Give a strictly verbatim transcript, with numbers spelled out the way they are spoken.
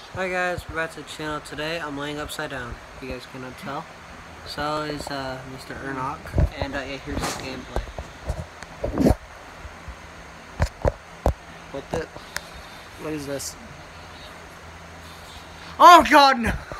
Hi guys, we're back to the channel today. I'm laying upside down, if you guys cannot tell. So is uh, Mister Ernok, and uh, yeah, here's the gameplay. What the? What is this? Oh God, no!